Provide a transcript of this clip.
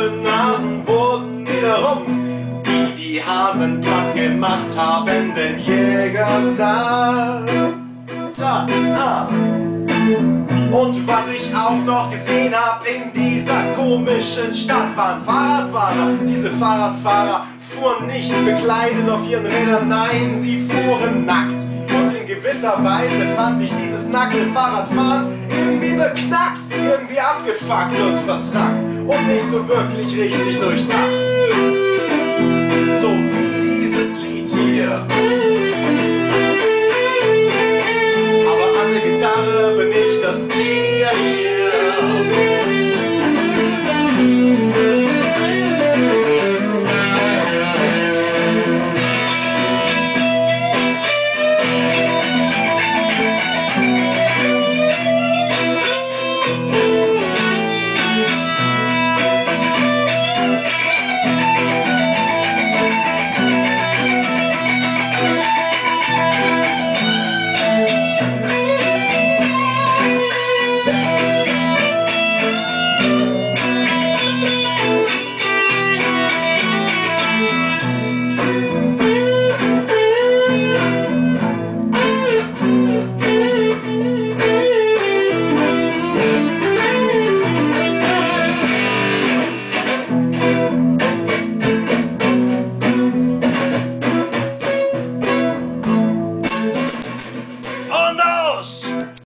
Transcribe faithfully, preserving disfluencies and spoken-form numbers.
Diese Nasen wurden wiederum, die die Hasen platt gemacht haben, den Jäger satt. Ah. Und was ich auch noch gesehen hab in dieser komischen Stadt, waren Fahrradfahrer. Diese Fahrradfahrer fuhren nicht bekleidet auf ihren Rädern, nein, sie fuhren nackt. Und in gewisser Weise fand ich dieses nackte Fahrradfahren irgendwie beknackt, irgendwie abgefuckt und vertrackt und nicht so wirklich richtig durchdacht. So wie dieses Lied hier.